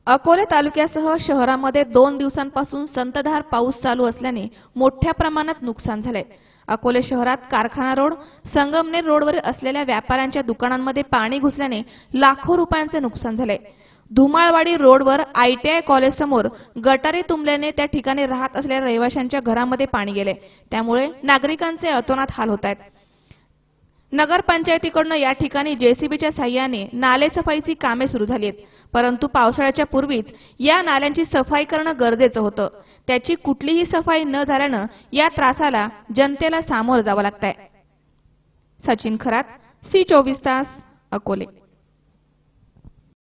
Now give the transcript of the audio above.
अकोले तालुक्यासह शहरामध्ये 2 दिवसांपासून संततधार पाऊस चालू असल्याने मोठ्या प्रमाणात नुकसान झाले। अकोले शहरात कारखाना रोड, संगमनेर रोडवर असलेल्या व्यापाऱ्यांच्या दुकानांमध्ये पाणी घुसल्याने लाखो रुपयांचे नुकसान झाले। धुमाळवाडी रोडवर ITI कॉलेज समोर गटारे तुंबल्याने त्या ठिकाणी राहत असलेल्या रहिवाशांच्या घरामध्ये पाणी गेले। त्यामुळे नागरिकांचे अतोनात हाल होत आहेत। नगर पंचायतीकडून या ठिकाणी JCBच्या साहाय्याने नाले सफाईची कामे सुरू झाली आहेत, परंतु पावसाळ्याच्या पूर्वीच या नाल्यांची सफाई करणं गरजेचं होतं। त्याची कुठलीही सफाई न झाल्यानं या त्रासाला जनतेला सामोरं जावं लागतंय। सचिन खरात, C24 तास, अकोले।